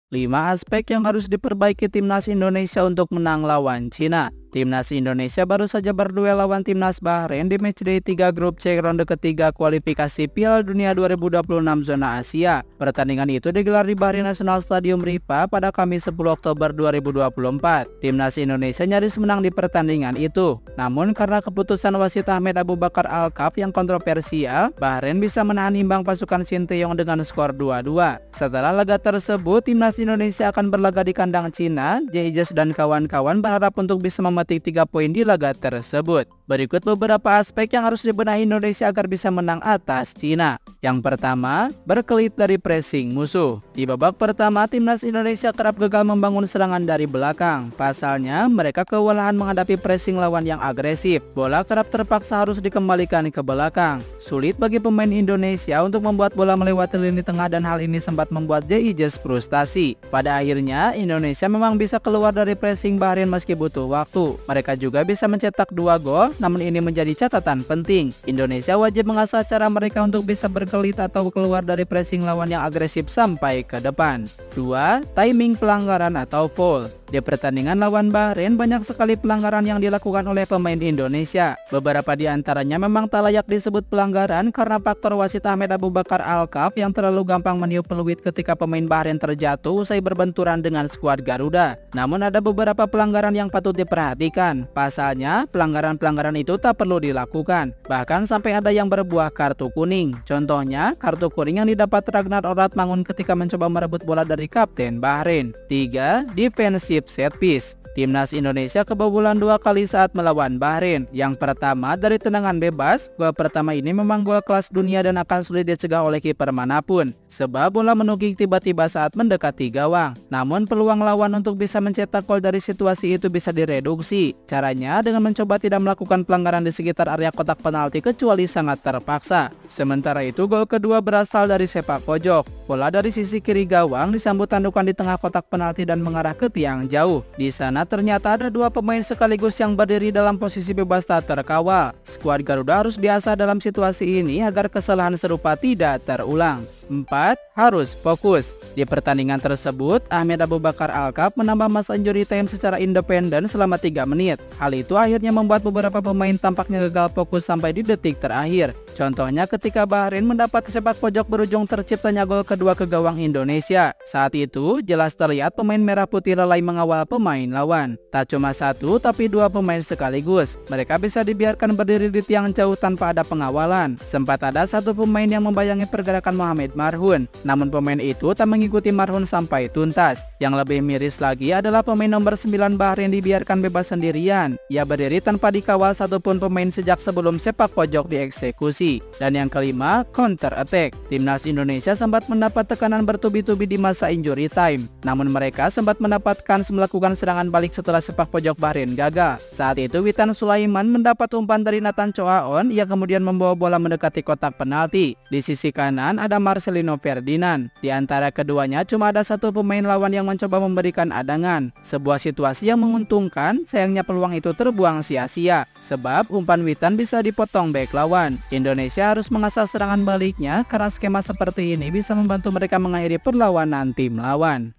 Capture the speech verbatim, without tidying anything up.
Lima aspek yang harus diperbaiki timnas Indonesia untuk menang lawan Cina. Timnas Indonesia baru saja berduel lawan timnas Bahrain di matchday tiga grup C ronde ketiga kualifikasi Piala Dunia dua ribu dua puluh enam zona Asia. Pertandingan itu digelar di Bahrain National Stadium Rifa pada Kamis sepuluh Oktober dua ribu dua puluh empat. Timnas Indonesia nyaris menang di pertandingan itu. Namun karena keputusan wasit Ahmed Abu Bakar Al-Kaf yang kontroversial, Bahrain bisa menahan imbang pasukan Sinteyong dengan skor dua dua. Setelah laga tersebut, timnas Indonesia akan berlaga di kandang Cina. Jehijas dan kawan-kawan berharap untuk bisa memetik tiga poin di laga tersebut. Berikut beberapa aspek yang harus dibenahi Indonesia agar bisa menang atas Cina. Yang pertama, berkelit dari pressing musuh. Di babak pertama, timnas Indonesia kerap gagal membangun serangan dari belakang. Pasalnya, mereka kewalahan menghadapi pressing lawan yang agresif. Bola kerap terpaksa harus dikembalikan ke belakang. Sulit bagi pemain Indonesia untuk membuat bola melewati lini tengah dan hal ini sempat membuat Jehijas frustasi. Pada akhirnya, Indonesia memang bisa keluar dari pressing Bahrain meski butuh waktu. Mereka juga bisa mencetak dua gol, namun ini menjadi catatan penting. Indonesia wajib mengasah cara mereka untuk bisa berkelit atau keluar dari pressing lawan yang agresif sampai ke depan. Dua. Timing pelanggaran atau foul. Di pertandingan lawan Bahrain, banyak sekali pelanggaran yang dilakukan oleh pemain Indonesia. Beberapa di antaranya memang tak layak disebut pelanggaran karena faktor wasit Ahmed Abu Bakar Al-Kaf yang terlalu gampang meniup peluit ketika pemain Bahrain terjatuh usai berbenturan dengan skuad Garuda. Namun ada beberapa pelanggaran yang patut diperhatikan. Pasalnya, pelanggaran-pelanggaran itu tak perlu dilakukan. Bahkan sampai ada yang berbuah kartu kuning. Contohnya, kartu kuning yang didapat Ragnar Oratmangun ketika mencoba merebut bola dari kapten Bahrain. Tiga. Defensive set piece. Timnas Indonesia kebobolan dua kali saat melawan Bahrain. Yang pertama dari tendangan bebas. Gol pertama ini memang gol kelas dunia dan akan sulit dicegah oleh kiper manapun, sebab bola menukik tiba-tiba saat mendekati gawang. Namun peluang lawan untuk bisa mencetak gol dari situasi itu bisa direduksi. Caranya dengan mencoba tidak melakukan pelanggaran di sekitar area kotak penalti kecuali sangat terpaksa. Sementara itu gol kedua berasal dari sepak pojok. Bola dari sisi kiri gawang disambut tandukan di tengah kotak penalti dan mengarah ke tiang jauh. Di sana ternyata ada dua pemain sekaligus yang berdiri dalam posisi bebas tak terkawal. Skuad Garuda harus biasa dalam situasi ini agar kesalahan serupa tidak terulang. Empat. Harus fokus. Di pertandingan tersebut, Ahmed Abu Bakar Al-Kaf menambah masa injury time secara independen selama tiga menit. Hal itu akhirnya membuat beberapa pemain tampaknya gagal fokus sampai di detik terakhir. Contohnya ketika Bahrain mendapat sepak pojok berujung terciptanya gol kedua ke gawang Indonesia. Saat itu, jelas terlihat pemain merah putih lalai mengawal pemain lawan. Tak cuma satu, tapi dua pemain sekaligus. Mereka bisa dibiarkan berdiri di tiang jauh tanpa ada pengawalan. Sempat ada satu pemain yang membayangi pergerakan Mohamed Marhun. Namun pemain itu tak mengikuti Marhun sampai tuntas. Yang lebih miris lagi adalah pemain nomor sembilan Bahrain dibiarkan bebas sendirian. Ia berdiri tanpa dikawal satupun pemain sejak sebelum sepak pojok dieksekusi. Dan yang kelima, counter attack. Timnas Indonesia sempat mendapat tekanan bertubi-tubi di masa injury time. Namun mereka sempat mendapatkan melakukan serangan balik setelah sepak pojok Bahrain gagal. Saat itu Witan Sulaiman mendapat umpan dari Nathan Choaon yang kemudian membawa bola mendekati kotak penalti. Di sisi kanan ada Marcelino Ferdinand. Di antara keduanya cuma ada satu pemain lawan yang mencoba memberikan adangan. Sebuah situasi yang menguntungkan, sayangnya peluang itu terbuang sia-sia. Sebab umpan Witan bisa dipotong bek lawan. Indonesia harus mengasah serangan baliknya karena skema seperti ini bisa membantu mereka mengakhiri perlawanan tim lawan.